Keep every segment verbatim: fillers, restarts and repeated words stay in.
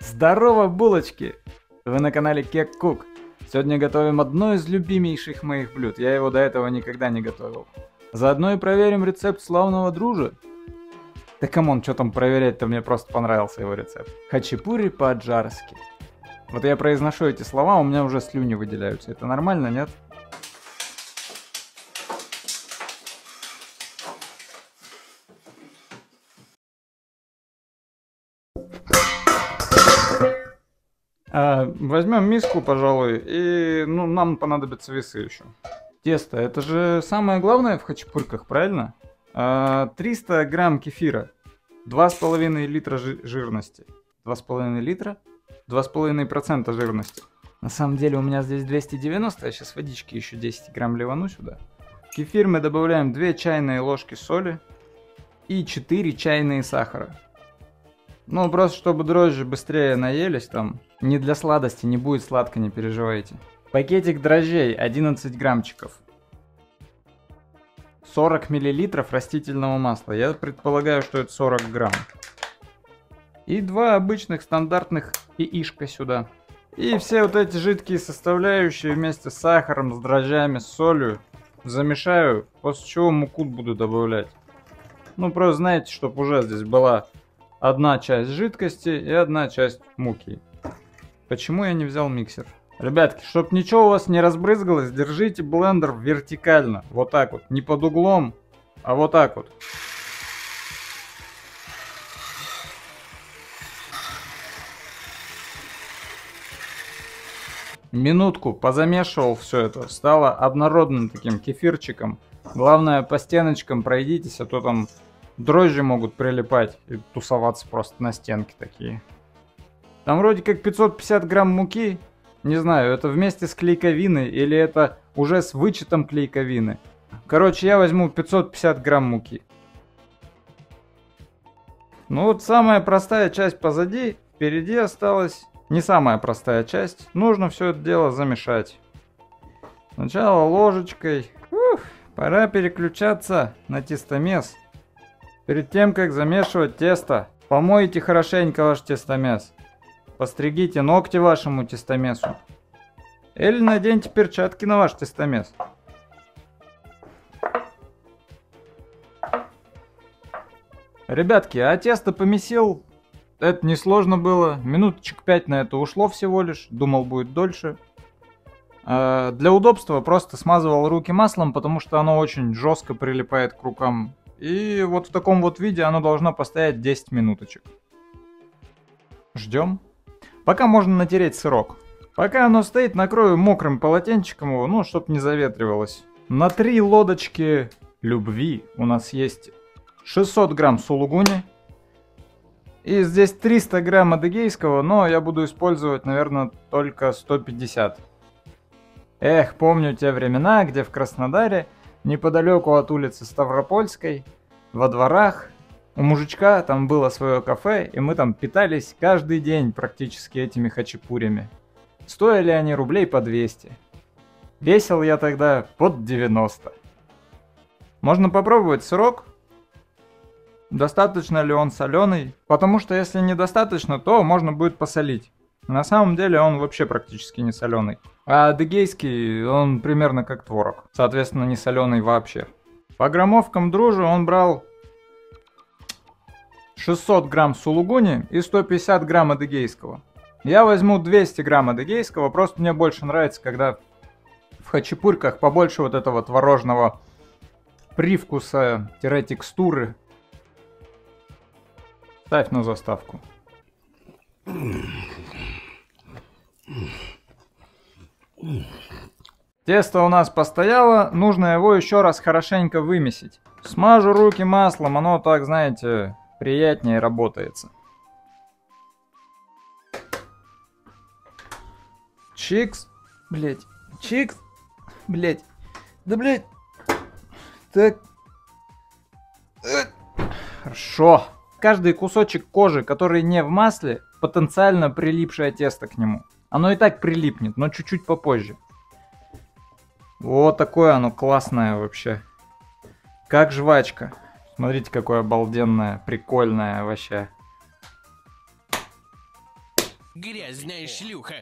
Здорово, булочки! Вы на канале Кек Кук. Сегодня готовим одно из любимейших моих блюд. Я его до этого никогда не готовил. Заодно и проверим рецепт славного дружа. Да камон, что там проверять-то, мне просто понравился его рецепт. Хачапури по-аджарски. Вот я произношу эти слова, у меня уже слюни выделяются. Это нормально, нет? А, возьмем миску, пожалуй, и ну, нам понадобятся весы еще. Тесто, это же самое главное в хачапурьках, правильно? А, триста грамм кефира, два с половиной литра жи жирности. два с половиной литра? два с половиной процента жирности. На самом деле у меня здесь двести девяносто, я сейчас водички еще десять грамм ливану сюда. В кефир мы добавляем две чайные ложки соли и четыре чайные сахара. Ну, просто чтобы дрожжи быстрее наелись там. Не для сладости, не будет сладко, не переживайте. Пакетик дрожжей одиннадцать граммчиков. сорок миллилитров растительного масла. Я предполагаю, что это сорок грамм. И два обычных стандартных яичка сюда. И все вот эти жидкие составляющие вместе с сахаром, с дрожжами, с солью замешаю, после чего муку буду добавлять. Ну, просто знаете, чтобы уже здесь была одна часть жидкости и одна часть муки. Почему я не взял миксер? Ребятки, чтоб ничего у вас не разбрызгалось, держите блендер вертикально. Вот так вот. Не под углом, а вот так вот. Минутку позамешивал все это. Стало однородным таким кефирчиком. Главное, по стеночкам пройдитесь, а то там дрожжи могут прилипать и тусоваться просто на стенке такие. Там вроде как пятьсот пятьдесят грамм муки. Не знаю, это вместе с клейковиной или это уже с вычетом клейковины. Короче, я возьму пятьсот пятьдесят грамм муки. Ну вот самая простая часть позади. Впереди осталась не самая простая часть. Нужно все это дело замешать. Сначала ложечкой. Ух, пора переключаться на тестомес. Перед тем, как замешивать тесто, помойте хорошенько ваш тестомес. Постригите ногти вашему тестомесу. Или наденьте перчатки на ваш тестомес. Ребятки, а тесто помесил. Это несложно было. Минуточек пять на это ушло всего лишь. Думал, будет дольше. А для удобства просто смазывал руки маслом, потому что оно очень жестко прилипает к рукам. И вот в таком вот виде оно должно постоять десять минуточек. Ждем. Пока можно натереть сырок. Пока оно стоит, накрою мокрым полотенчиком его, ну, чтоб не заветривалось. На три лодочки любви у нас есть шестьсот грамм сулугуни. И здесь триста грамм адыгейского, но я буду использовать, наверное, только сто пятьдесят. Эх, помню те времена, где в Краснодаре, неподалеку от улицы Ставропольской, во дворах, у мужичка там было свое кафе, и мы там питались каждый день практически этими хачапурями. Стоили они рублей по двести. Весил я тогда под девяносто. Можно попробовать сырок. Достаточно ли он соленый? Потому что если недостаточно, то можно будет посолить. На самом деле он вообще практически не соленый. А адыгейский, он примерно как творог. Соответственно, не соленый вообще. По граммовкам дружи он брал шестьсот грамм сулугуни и сто пятьдесят грамм адыгейского. Я возьму двести грамм адыгейского, просто мне больше нравится, когда в хачапурьках побольше вот этого творожного привкуса-текстуры. Ставь на заставку. Тесто у нас постояло, нужно его еще раз хорошенько вымесить. Смажу руки маслом, оно так, знаете, приятнее работается. Чикс, блять, чикс, блять, да блять, так, хорошо. Каждый кусочек кожи, который не в масле, потенциально прилипшее тесто к нему. Оно и так прилипнет, но чуть-чуть попозже. Вот такое оно классное вообще. Как жвачка. Смотрите, какое обалденное, прикольное вообще. Грязная шлюха.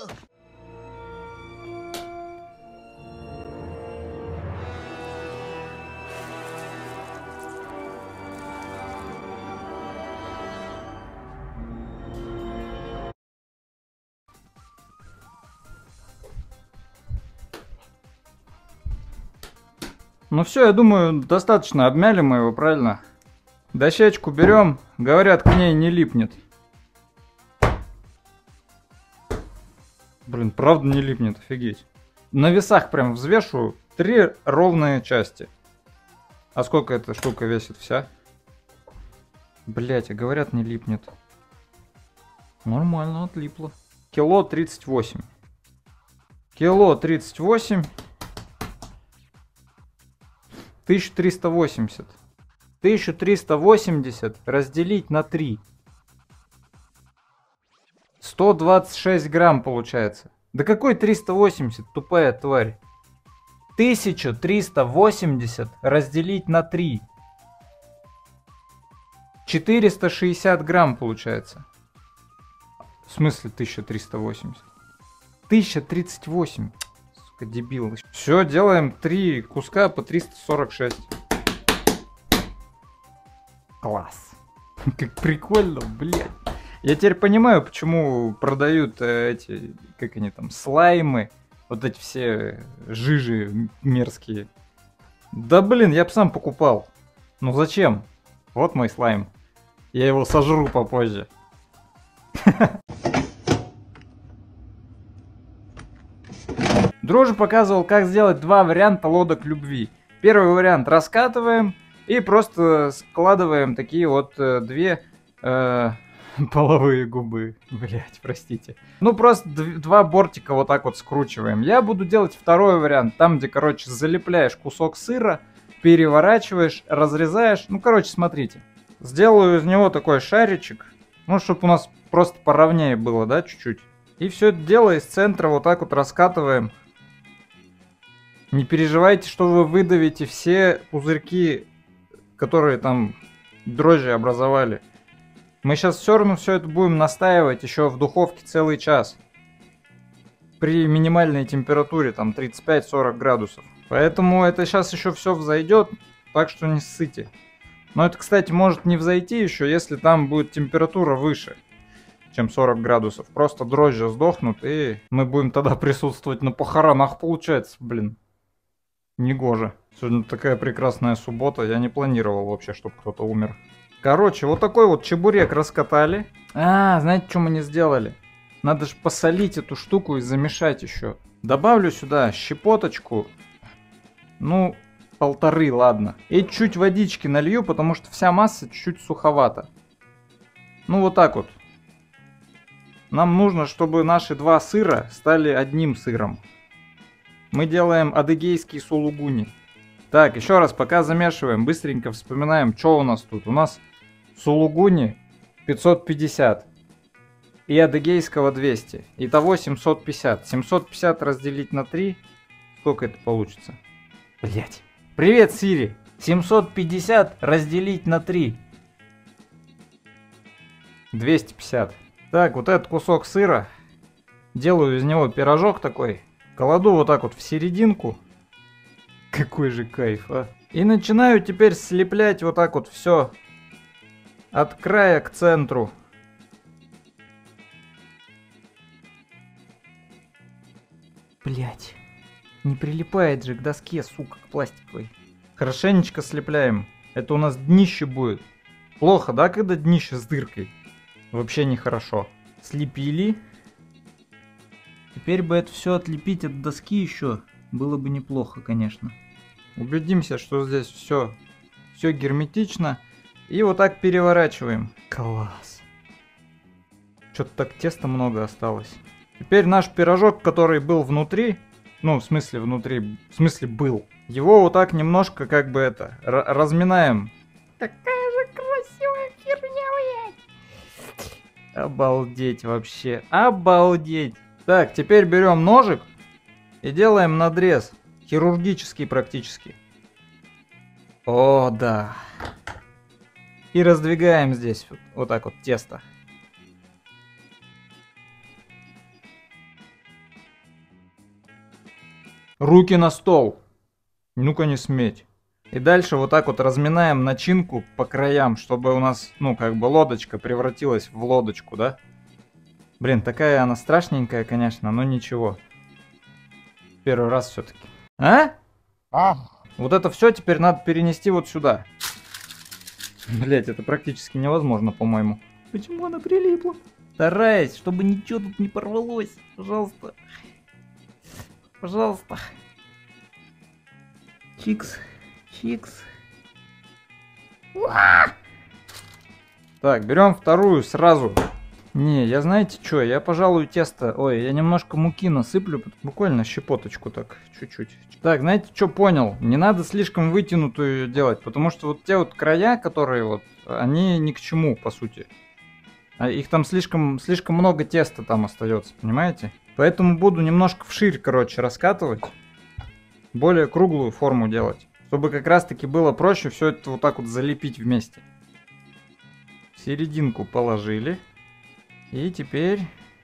Ну все, я думаю, достаточно обмяли мы его, правильно? Дощечку берем, говорят, к ней не липнет. Блин, правда не липнет, офигеть. На весах прям взвешу три ровные части. А сколько эта штука весит вся? Блять, а говорят, не липнет. Нормально, отлипло. Кило тридцать восемь. Кило тридцать восемь. тысяча триста восемьдесят. тысяча триста восемьдесят разделить на три. сто двадцать шесть грамм получается. Да какой триста восемьдесят, тупая тварь. тысяча триста восемьдесят разделить на три. четыреста шестьдесят грамм получается. В смысле тысяча триста восемьдесят? тысяча тридцать восемь. Сука, дебил. Все, делаем три куска по триста сорок шесть. Класс. Как прикольно, блядь. Я теперь понимаю, почему продают э, эти, как они там, слаймы, вот эти все жижи мерзкие. Да блин, я бы сам покупал. Ну зачем? Вот мой слайм. Я его сожру попозже. Дрожжи показывал, как сделать два варианта лодок любви. Первый вариант раскатываем и просто складываем такие вот э, две... Э, половые губы, блять, простите. Ну, просто два бортика вот так вот скручиваем. Я буду делать второй вариант. Там, где, короче, залепляешь кусок сыра, переворачиваешь, разрезаешь. Ну, короче, смотрите. Сделаю из него такой шаричек. Ну, чтобы у нас просто поровнее было, да, чуть-чуть. И все это дело из центра вот так вот раскатываем. Не переживайте, что вы выдавите все пузырьки, которые там дрожжи образовали. Мы сейчас все равно все это будем настаивать еще в духовке целый час. При минимальной температуре, там тридцать пять сорок градусов. Поэтому это сейчас еще все взойдет, так что не ссыте. Но это, кстати, может не взойти еще, если там будет температура выше, чем сорок градусов. Просто дрожжи сдохнут, и мы будем тогда присутствовать на похоронах, получается, блин. Негоже. Сегодня такая прекрасная суббота, я не планировал вообще, чтобы кто-то умер. Короче, вот такой вот чебурек раскатали. А, знаете, что мы не сделали? Надо же посолить эту штуку и замешать еще. Добавлю сюда щепоточку. Ну, полторы, ладно. И чуть водички налью, потому что вся масса чуть-чуть суховата. Ну, вот так вот. Нам нужно, чтобы наши два сыра стали одним сыром. Мы делаем адыгейский сулугуни. Так, еще раз, пока замешиваем, быстренько вспоминаем, что у нас тут. У нас сулугуни пятьсот пятьдесят и адыгейского двести. Итого семьсот пятьдесят. семьсот пятьдесят разделить на три. Сколько это получится? Блять. Привет, Сири. семьсот пятьдесят разделить на три. двести пятьдесят. Так, вот этот кусок сыра. Делаю из него пирожок такой. Кладу вот так вот в серединку. Какой же кайф, а. И начинаю теперь слеплять вот так вот все. От края к центру. Блять. Не прилипает же к доске, сука, к пластиковой. Хорошенечко слепляем. Это у нас днище будет. Плохо, да, когда днище с дыркой? Вообще нехорошо. Слепили. Теперь бы это все отлепить от доски еще. Было бы неплохо, конечно. Убедимся, что здесь все, все герметично. И вот так переворачиваем. Класс. Что-то так теста много осталось. Теперь наш пирожок, который был внутри, ну, в смысле внутри, в смысле был, его вот так немножко как бы это, разминаем. Какая же красивая херня, блядь. Обалдеть вообще, обалдеть. Так, теперь берем ножик и делаем надрез. Хирургический практически. О, да. И раздвигаем здесь вот, вот так вот тесто. Руки на стол. Ну-ка не сметь. И дальше вот так вот разминаем начинку по краям, чтобы у нас, ну, как бы лодочка превратилась в лодочку, да? Блин, такая она страшненькая, конечно, но ничего. Первый раз все-таки. А? А? Вот это все теперь надо перенести вот сюда. Блять, это практически невозможно, по-моему. Почему она прилипла? Стараюсь, чтобы ничего тут не порвалось. Пожалуйста. Пожалуйста. Чикс. Чикс. Уа! Так, берем вторую сразу. Не, я знаете что, я, пожалуй, тесто... Ой, я немножко муки насыплю, буквально щепоточку так, чуть-чуть. Так, знаете что, понял, не надо слишком вытянутую делать, потому что вот те вот края, которые вот, они ни к чему, по сути. А их там слишком, слишком много теста там остается, понимаете? Поэтому буду немножко вширь, короче, раскатывать. Более круглую форму делать. Чтобы как раз-таки было проще все это вот так вот залепить вместе. В серединку положили. И теперь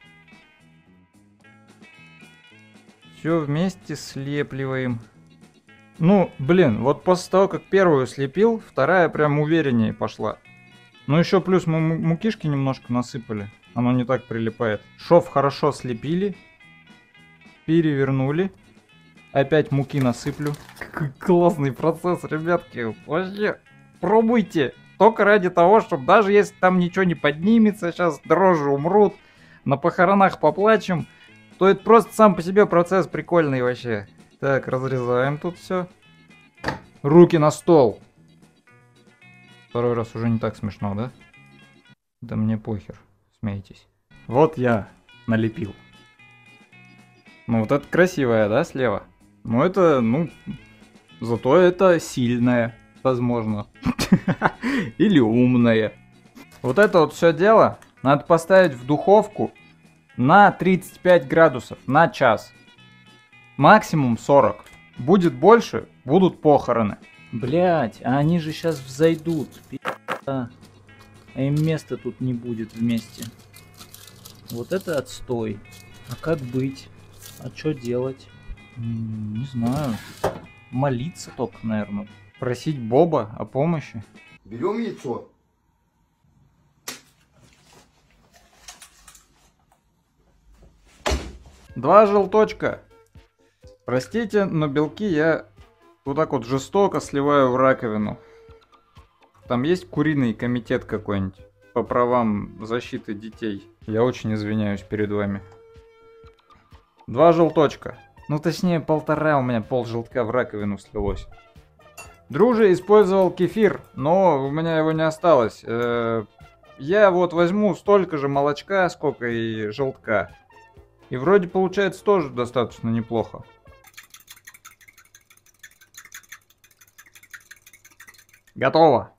все вместе слепливаем. Ну, блин, вот после того, как первую слепил, вторая прям увереннее пошла. Ну, еще плюс мы мукишки немножко насыпали. Оно не так прилипает. Шов хорошо слепили. Перевернули. Опять муки насыплю. Какой классный процесс, ребятки. Вообще, пробуйте. Только ради того, чтобы даже если там ничего не поднимется, сейчас дрожжи умрут, на похоронах поплачем, то это просто сам по себе процесс прикольный вообще. Так, разрезаем тут все. Руки на стол. Второй раз уже не так смешно, да? Да мне похер, смейтесь. Вот я налепил. Ну вот это красивая, да, слева? Ну это, ну, зато это сильная. Возможно. Или умная. Вот это вот все дело надо поставить в духовку на тридцать пять градусов на час. Максимум сорок. Будет больше, будут похороны. Блять, а они же сейчас взойдут. А им места тут не будет вместе. Вот это отстой. А как быть? А что делать? М-м, не знаю. Молиться только, наверное. Просить Боба о помощи. Берем яйцо. Два желточка. Простите, но белки я вот так вот жестоко сливаю в раковину. Там есть куриный комитет какой-нибудь по правам защиты детей. Я очень извиняюсь перед вами. Два желточка. Ну точнее полтора, у меня пол желтка в раковину слилось. Друже использовал кефир, но у меня его не осталось. Э-э- я вот возьму столько же молочка, сколько и желтка. И вроде получается тоже достаточно неплохо. Готово.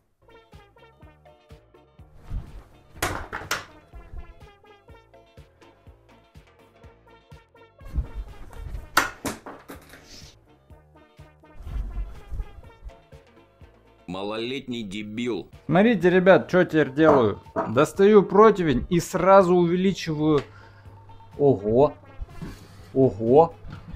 Малолетний дебил. Смотрите, ребят, что теперь делаю. Достаю противень и сразу увеличиваю. Ого. Ого.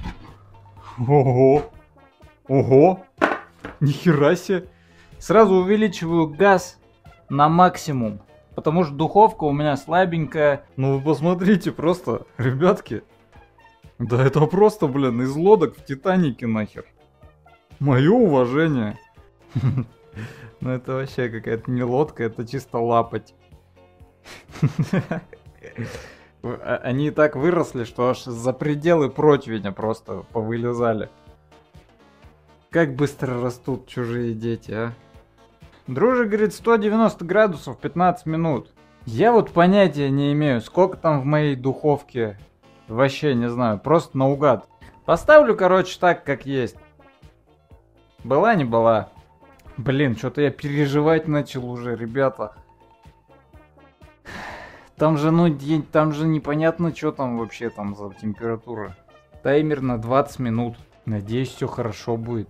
Ого. Ого. Нихера себе. Сразу увеличиваю газ на максимум. Потому что духовка у меня слабенькая. Ну вы посмотрите просто, ребятки. Да это просто, блин, из лодок в Титанике нахер. Мое уважение. Ну это вообще какая-то не лодка, это чисто лапоть. Они и так выросли, что аж за пределы противня просто повылезали. Как быстро растут чужие дети, а? Друже говорит сто девяносто градусов пятнадцать минут. Я вот понятия не имею, сколько там в моей духовке. Вообще не знаю, просто наугад. Поставлю, короче, так, как есть. Была, не была. Блин, что-то я переживать начал уже, ребята. Там же, ну, там же непонятно, что там вообще там за температура. Таймер на двадцать минут. Надеюсь, все хорошо будет.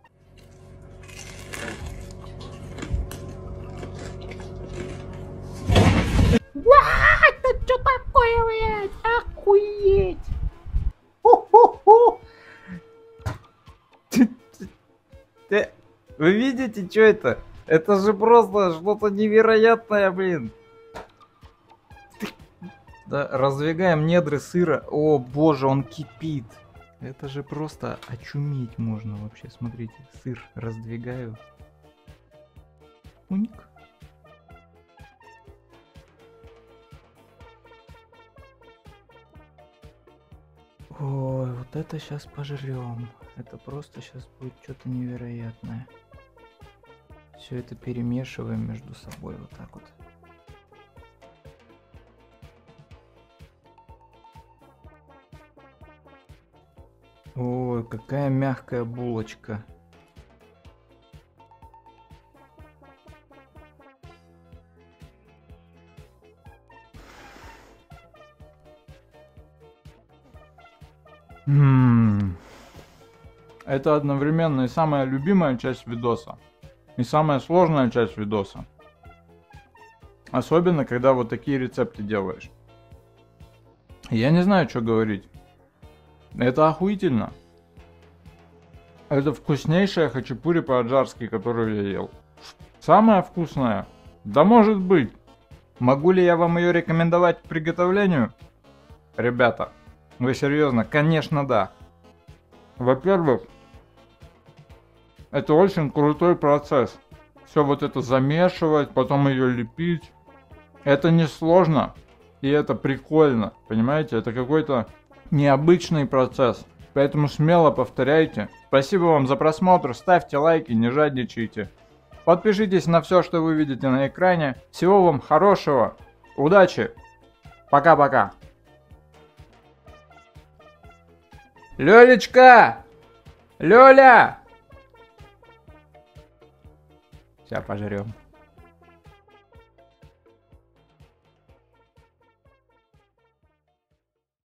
Это что такое, блядь? Охуеть! Ху-ху-ху. Вы видите, что это? Это же просто что-то невероятное, блин. Да, раздвигаем недры сыра. О, боже, он кипит. Это же просто очуметь можно вообще. Смотрите, сыр раздвигаю. Уник. Ой, вот это сейчас пожрем. Это просто сейчас будет что-то невероятное. Все это перемешиваем между собой вот так вот. Ой, какая мягкая булочка. М-м-м. Это одновременно и самая любимая часть видоса, и самая сложная часть видоса. Особенно, когда вот такие рецепты делаешь. Я не знаю, что говорить. Это охуительно. Это вкуснейшая хачапури по-аджарски, которую я ел. Самая вкусная? Да может быть. Могу ли я вам ее рекомендовать к приготовлению? Ребята, вы серьезно? Конечно, да. Во-первых, это очень крутой процесс. Все вот это замешивать, потом ее лепить. Это не сложно. И это прикольно. Понимаете? Это какой-то необычный процесс. Поэтому смело повторяйте. Спасибо вам за просмотр. Ставьте лайки, не жадничайте. Подпишитесь на все, что вы видите на экране. Всего вам хорошего. Удачи. Пока-пока. Лёлечка! Лёля! Сейчас пожрем.